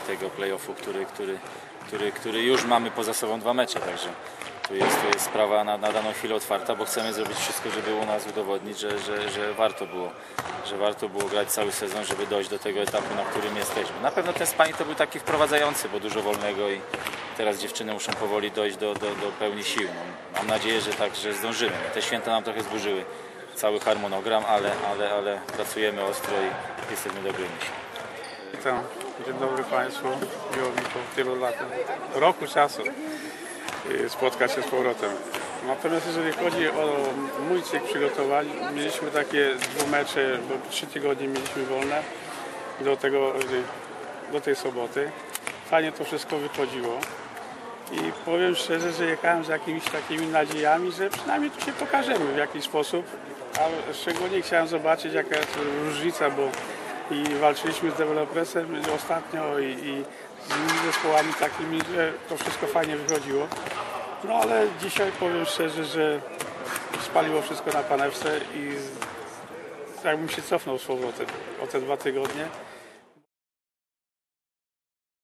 tego play-offu, który już mamy poza sobą 2 mecze, także tu jest sprawa na daną chwilę otwarta, bo chcemy zrobić wszystko, żeby u nas udowodnić, że warto było grać cały sezon, żeby dojść do tego etapu, na którym jesteśmy. Na pewno ten sparring to był taki wprowadzający, bo dużo wolnego i teraz dziewczyny muszą powoli dojść do pełni sił. No, mam nadzieję, że zdążymy. Te święta nam trochę zburzyły cały harmonogram, ale pracujemy ostro i jesteśmy dobrymi. Witam, dzień dobry Państwu. Miło mi po tylu latach, roku czasu spotkać się z powrotem. Natomiast jeżeli chodzi o mój cykl przygotowań, mieliśmy takie 2 mecze, bo 3 tygodnie mieliśmy wolne do tej soboty. Fajnie to wszystko wychodziło i powiem szczerze, że jechałem z jakimiś takimi nadziejami, że przynajmniej tu się pokażemy w jakiś sposób, a szczególnie chciałem zobaczyć, jaka jest różnica, bo i walczyliśmy z dewelopersem ostatnio i z innymi zespołami takimi, że to wszystko fajnie wychodziło. No ale dzisiaj powiem szczerze, że spaliło wszystko na panewce i jakbym się cofnął z powrotem o te 2 tygodnie.